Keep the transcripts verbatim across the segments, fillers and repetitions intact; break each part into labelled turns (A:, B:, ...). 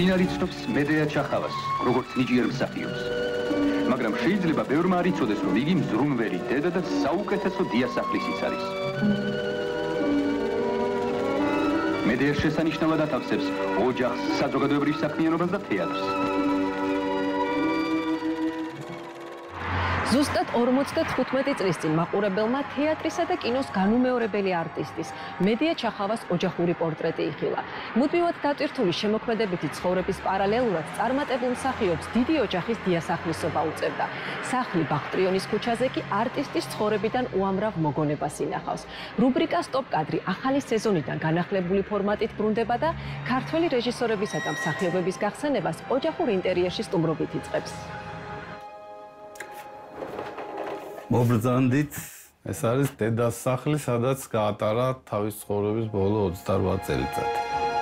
A: მდინარი ცნობს მედეა ჩახავას, როგორც ნიჭიერ მსახიობს. მაგრამ შეიძლება ბევრმა არ იცოდეს, რომ იგი მზრუნველი დედა და საუკეთესო დიასახლისიც არის. მედეა შესანიშნავად ათავსებს ოჯახს, საზოგადოებრივ საქმიანობას და თეატრს.
B: ზუსტად ორმოცდათხუთმეტი წლის წინ მაყურებელმა თეატრისა და კინოს განუმეორებელი არტისტის მედეა ჩახავას ოჯახური პორტრეტი იხილა. მუდმივად დატვირთული შემოქმედებითი ცხოვრების პარალელურად წარმატებულ მსახიობს დიდი ოჯახის დიასახლისობა უწევდა. სახლი ბახტრიონის ქუჩაზე კი არტისტის ცხოვრებიდან უამრავ მოგონებას ინახავს. რუბრიკა სტოპ კადრი ახალი სეზონიდან განახლებული ფორმატით ბრუნდება და ქართველი რეჟისორებისა და მსახიობების გახსენებას ოჯახურ ინტერიერში სტუმრობით იწყებს.
C: მობრძანდით, ეს არის დედას სახლი, სადაც გაატარა თავის ცხოვრების ბოლო ოცდაორ წელიწადი.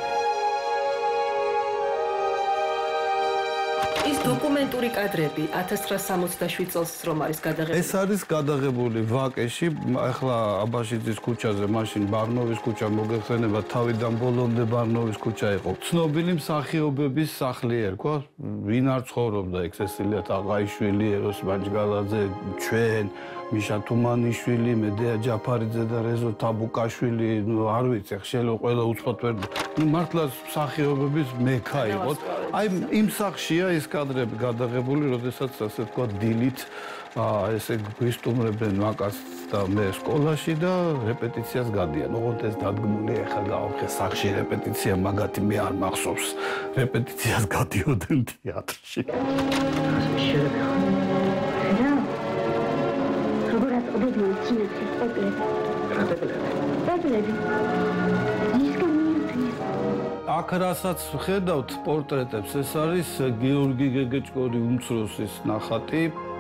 B: ის დოკუმენტური კადრები ათას ცხრაასი სამოცდაშვიდ წელს რომ არის გადაღებული.
C: ეს არის გადაღებული ვაკეში, ახლა აბაშიძის ქუჩაზე, მაშინ ბარნოვის ქუჩა მოგეხსენება, თავიდან ბოლომდე ბარნოვის ქუჩა იყო. ცნობილი მსახიობების სახლი ერქვა, ვინ არ ცხოვრობდა ეგ სესილია ტაყაიშვილი, ეროს ბანჯგალაძე, ჩვენ მიშა თუმანიშვილი, მედეა ჯაფარიძე და რეზო თაბუკაშვილი, არ ვიცი, ხშელო ყველა უცხოთ ვერ. ნუ მართლა მსახიობების მექა იყო. აი იმ სახლშია ეს კადრები გადაღებული, როდესაც ასე თქვა დილით ესე გვისტუმრებენ მაკას და მე სკოლაში და რეპეტიციას გადიან. ოღონდ ეს დადგმული ახლა გავხე სახლში რეპეტიცია, მაგათი მე არ მახსოვს. რეპეტიციას გადიოდნენ თეატრში. აქ რასაც ვხედავთ პორტრეტებს, ეს არის გიორგი გეგეჭკორი უმცროსის ნახატი.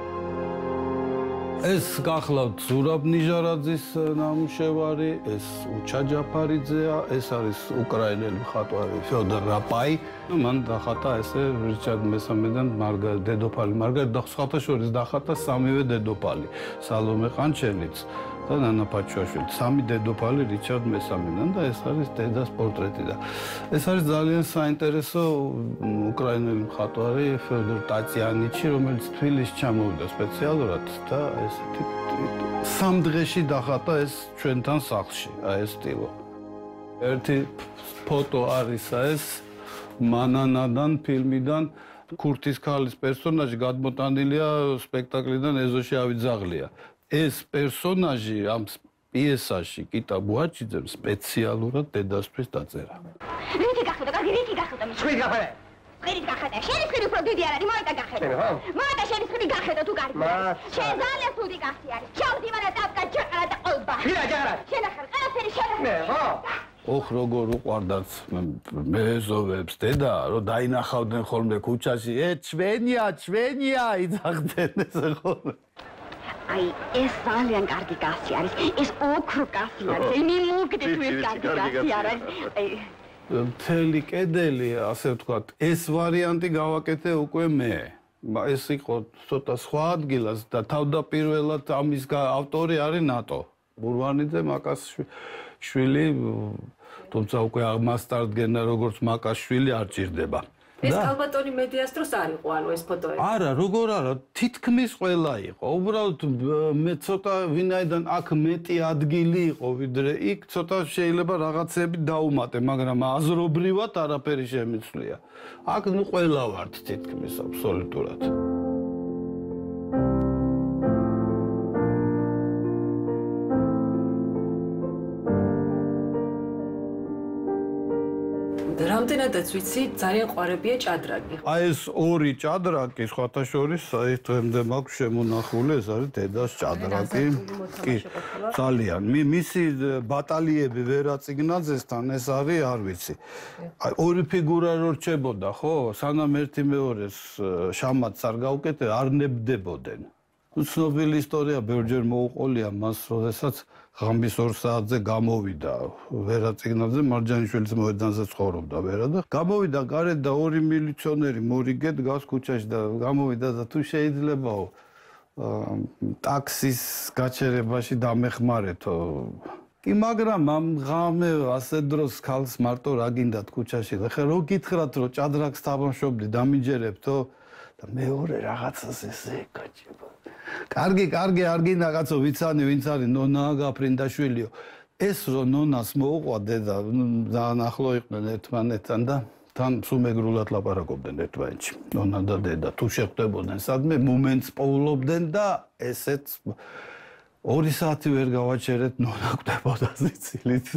C: ეს გახლავთ ზურაბ ნიჟარაძის ნამუშევარი, ეს უჩა ჯაფარიძეა, ეს არის უკრაინელი მხატვარი ფიოდორ რაპაი. მან დახატა ესე რიჩარდ მესამედან მარგარეტ დედოფალი მარგარეტ და სხვათა შორის დახატა სამივე დედოფალი, სალომე ყანჩელიც და ნანა პაჩუაშვილი, სამი დედოფალი რიჩარდ მესამედან და ეს არის დედას პორტრეტი და ეს არის ძალიან საინტერესო უკრაინელი მხატვარი ფიოდორ ტაციანიჩი, რომელიც თბილისში ჩამოვიდა სპეციალურად და ესეთი სამ დღეში დახატა ეს ჩვენთან სახლში, აი ეს სტილო. ერთი ფოტო არის ეს მანანადან ფილმიდან ქურთის ქალის პერსონაჟი გადმოტანილია სპექტაკლიდან ეზოში ავიძაღლია. ეს პერსონაჟი ამ პიესაში კიტა ბუაჩიძემ სპეციალურად დედასთვის დაწერა.
D: რითი გახდა, კარგი, რითი გახდა?
E: ხვირი გახდა.
D: ხვირი გახდა. შენი ხვირი უფრო დიდი არ არის, მოიტა გახედა. მოიტა შენი ხვირი გახედა თუ კარგი. შენ ძალიან სუდი კაცი არის. ჩავდი მარა ტაპკა ჯაყარა და ყოლბა. ვირა ჯაყარა? შენ ახალ ყველაფერი შენ.
E: მე, ხო?
C: ოხ როგორ უყვარდათ მეზობებს დედა, რომ დაინახავდნენ ხოლმე ქუჩაში, ე ჩვენია, ჩვენია იძახდნენ ესე ხოლმე.
D: აი, ეს ძალიან კარგი კაცი არის. ეს ოქრო კაცი არის. იმი მოგდე თუ ეს კარგი კაცი არის.
C: მთელი კედელი, ასე ვთქვათ, ეს ვარიანტი გავაკეთე უკვე მე. ეს იყო ცოტა სხვა ადგილას და თავდაპირველად ამის ავტორი არის ნატო. ბურვანიძე მაკასშვილი, თუმცა უკვე აღმასტარდგენა როგორც მაკასშვილი არ ჭირდება.
B: ეს ალბათონი მედიას დროს არ იყო, ანუ ეს ფოტოები.
C: არა, როგორ არა, თითქმის ყველა იყო. უბრალოდ მე ცოტა ვინაიდან აქ მეტი ადგილი იყო, ვიდრე იქ ცოტა შეიძლება რაღაცები დაუმატე, მაგრამ აზრობრივად არაფერი შემიცვლია. აქ ნუ ყველა ვართ თითქმის აბსოლუტურად.
B: რამდენადაც ვიცი, ძალიან ყვარებია ჭადრაკი.
C: აი ეს ორი ჭადრაკი, სხვათა შორის, აი დღემდე მაქვს შემონახული, ეს არის დედას ჭადრაკი. კი, ძალიან. მისი ბატალიები ვერაწიგნაძესთან ეს არის, არ ვიცი. აი ორი ფიგურა რო რჩებოდა, ხო? სანამ ერთი მეორეს შამათს არ გავუკეთე, არ ნებდებოდნენ. ცნობილი ისტორია ბევრჯერ მოუყოლია მას, როდესაც ღამის ორ საათზე გამოვიდა ვერაწიგნაძე, მარჯანიშვილის მოედანზე ცხოვრობდა ვერა და გამოვიდა გარეთ და ორი მილიციონერი მორიგე დგას ქუჩაში და გამოვიდა და თუ შეიძლებაო ტაქსის გაჩერებაში დამეხმარეთო კი, მაგრამ ამ ღამე ასე დროს ქალს მარტო რა გინდათ ქუჩაში. ხე რო გითხრათ რომ ჭადრაკს თამაშობდი, დამიჯერებთო და მეორე რაღაცას ესე გაჭება. კარგი, კარგი, არ გინდა კაცო, ვიცანი, ვინც არის ნონა გაფრინდაშვილიო. ეს რომ ნონას მოუყვა დედა, ძალიან ახლო იყვნენ ერთმანეთთან და თან სუმეგრულად ლაპარაკობდნენ ერთმანეთში. ნონა და დედა თუ შეხვდებოდნენ სადმე მომენტს პოულობდნენ და ესეც ორი საათი ვერ გავაჩერეთ, ნონა კვდებოდა სიცილით.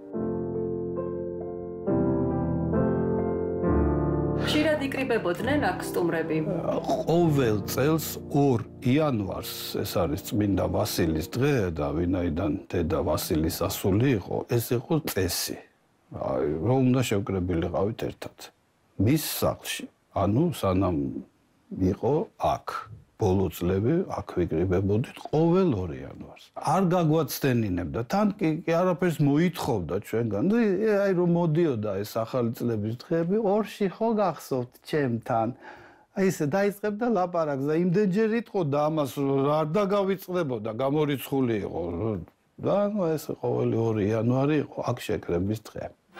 B: ხშირად იკრიბებოდნენ აქ სტუმრები?
C: ყოველ წელს ორ იანვარს, ეს არის წმინდა ვასილის დღე და ვინაიდან დედა ვასილის ასული იყო, ეს იყო წესი. აი, რომ უნდა შევკრებილიყავით ერთად. მის სახლში, ანუ სანამ იყო აქ ბოლო წლები აქ ვიკრიბებოდით ყოველ ორ იანვარს. არ გაგვაცდენინებდა, თან კი არაფერს მოითხოვდა ჩვენგან. აი რომ მოდიოდა ეს ახალი წლების დღეები, ორში ხო გახსოვთ ჩემთან. აი ესე დაიწყებდა ლაპარაკს და იმდენჯერ იტყოდა ამას, რომ არ დაგავიწყდებოდა, გამორიცხული იყო. და ნუ ეს ყოველი ორი იანვარი იყო აქ შეკრების დღე.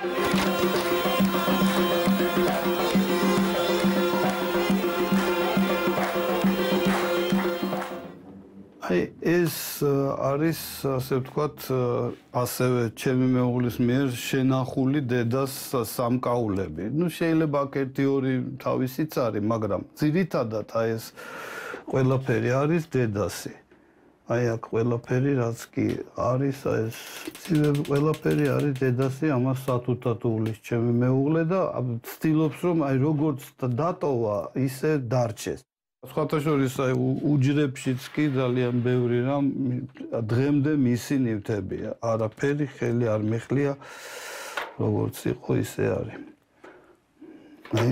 C: აი ეს არის ასე ვთქვათ ასევე ჩემი მეუღლის მიერ შენახული დედას სამკაულები. ნუ შეიძლება აქ ერთი ორი თავისიც არის, მაგრამ ძირითადად აი ეს ყველაფერი არის დედასი. აი აქ ყველაფერი რაც კი არის, აი ეს ცივები ყველაფერი არის დედასი, ამას სათუთად უვლის ჩემი მეუღლე და ცდილობს რომ აი როგორც დატოვა, ისე დარჩეს. სხვათა შორის აი უჯრებშიც კი ძალიან ბევრი რამ დღემდე მისი ნივთებია. არაფერი ხელი არ მიხლია, როგორც იყო ისე არის. აი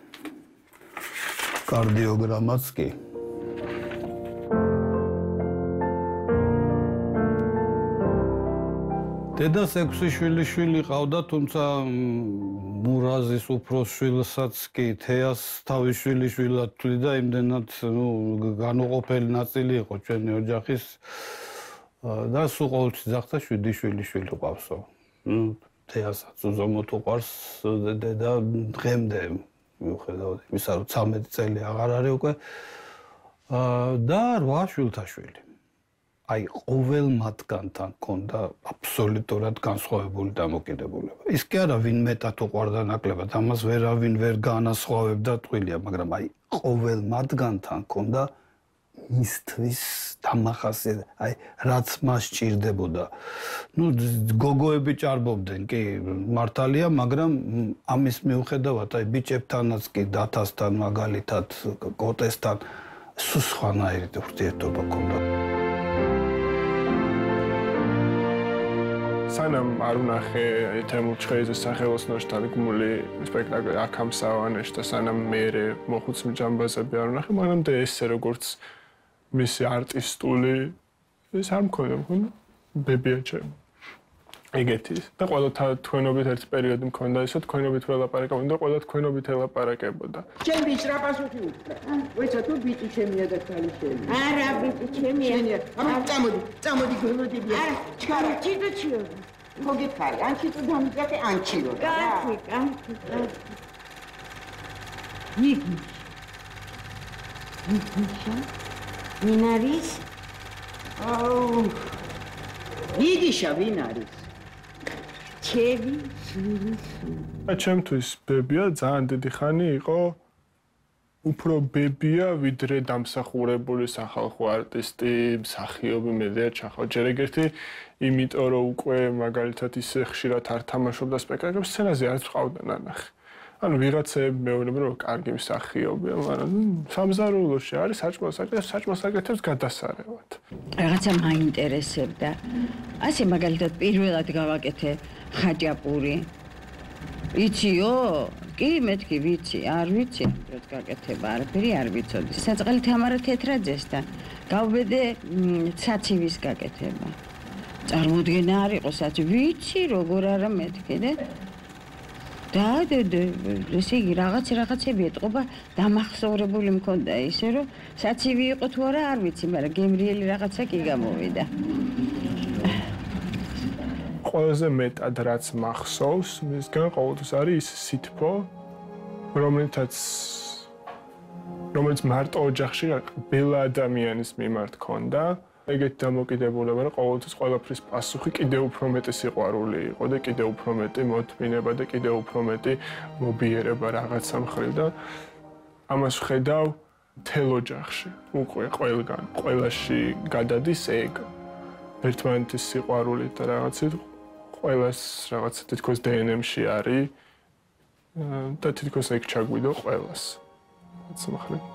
C: კარდიოგრამაც კი. დედას ექვსი შვილი შვილი ყავდა, თუმცა მურაზის უფროს შვილსაც კი თეას თავის შვილი შვილად თვლიდა, იმდენად ნუ განუყოფელი ნაწილი იყო ჩვენი ოჯახის და სულ ყოველთვის ძახდა შვიდი შვილი შვილი ყავსო. ნუ თეასაც უზომოდ უყვარს დედა დღემდე, მიუხედავად იმისა, რომ ცამეტი წელი აღარ არის უკვე და რვა შვილთა შვილი. აი ყოველ მათგანთან ქონდა აბსოლუტურად განსხვავებული დამოკიდებულება. ის კი არა ვინ მეტად უყვარდა ნაკლებად, ამას ვერავინ ვერ განასხვავებდა ტყუილია, მაგრამ აი ყოველ მათგანთან ქონდა მისთვის დამახასიათებელი, აი რაც მას ჭირდებოდა. ნუ გოგოები ჭარბობდნენ, კი, მართალია, მაგრამ ამის მიუხედავად აი ბიჭებთანაც კი დათასთან მაგალითად კოტესთან სულ სხვანაირი ურთიერთობა ქონდა.
E: სანამ არ ვნახე თემურ ჩხეიძის სახელოსნოში დადგმული სპექტაკლი აქამსავანეში და სანამ მეერე მოხუცმი ჯამბაზები არ ვნახე, მანამდე ესე როგორც მისი არტისტული ეს არ მქონდა, მქონდა ბებია ჩემი. ეგეთი და ყველა თქვენობით ერთ პერიოდი მქონდა ისე თქვენობით ველაპარაკებოდა და ყველა თქვენობით ელაპარაკებოდა.
F: ჩემ ბიჭს რა პასუხი უთხრა? ვეცა თუ ბიჭი ჩემია და ქალი ჩემია.
D: არა, ბიჭი ჩემია.
F: ამიტომ წამოდი, წამოდი გველოდები.
D: არა, ჩქარა, ჩიტო ჩიო.
F: მოგითხარი, ან ჩიტო დამიძახე, ან ჩიო.
D: კაცი, კაცი, კაცი.
F: ნიგი.
D: ნიგი. მინარის?
F: აუ. ნიგიშა ვინ არის?
D: ჩემი შვილი.
E: ჩემთვის ბებია ძალიან დიდი ხანი იყო უფრო ბებია ვიდრე დამსახურებული სახალხო არტისტი, მსახიობი მედია ჩახავ. ჯერ ეგერთი იმიტომ რომ უკვე მაგალითად ისე ხშირად არ თამაშობდა სპექტაკლებს, სცენაზე არც ყავდა ნანახი. ანუ ვიღაცები მეუბნებიან რომ კარგი მსახიობია, მაგრამ სამზარეულოში არის საჭმელს აკეთებს, საჭმელს აკეთებს გადასარევად.
G: რაღაცა მაინტერესებდა. ასე მაგალითად პირველად გავაკეთე ხაჭაპური. იციო? კი, მეთქი ვიცი, არ ვიცი, როდ გაკეთება, არაფერი არ ვიცოდი. საწყალი თამარა თეთრაძესთან გავბედე საცივის გაკეთება. წარმოუდგენა არ იყო საცივი, ვიცი როგორ არა მეთქი და და ესე იგი რაღაც რაღაცები ეტყობა დამახსოვრებული მქონდა ისე რომ საცივი იყო თუ არა არ ვიცი, მაგრამ გემრიელი რაღაცა კი გამოვიდა.
E: ყველაზე მეტად რაც მახსოვს, მისგან ყოველთვის არის ის სითბო, რომელთაც რომელიც მარტო ოჯახში ყველა ადამიანის მიმართ ქონდა. ეგეთ დამოკიდებულება, რომ ყოველთვის ყველაფრის პასუხი კიდევ უფრო მეტი სიყვარული იყო და კიდევ უფრო მეტი მოთმინება და კიდევ უფრო მეტი მობიერება რაღაცა მხრივ და ამას ვხედავ მთელ ოჯახში. უკვე ყველგან, ყველაში გადადის ეგ. ერთმანეთის სიყვარული და რაღაცით ყველას რაღაცა თითქოს დე ენ ემ-ში არის და თითქოს ეგ ჩაგვიდო ყველას. რაც მხრივ